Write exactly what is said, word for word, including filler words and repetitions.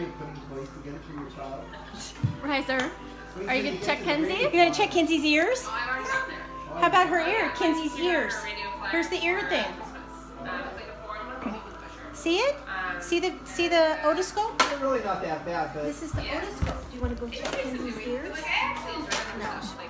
you putting toys together for your child? Riser, are you going to check Kenze? You're going to check Kenze's ears? Oh, I've already done there. How about her Oh, ear? yeah. Kenze's Here's our ears. radio flyer Here's the ear for thing. Christmas. Um, it's like a four-in-one with pusher. See it? Um, See the see the otoscope? They're really not that bad, but This is the Yeah. otoscope. Do you want to go check Kenze's ears? Like, I actually enjoy them. No. So, like,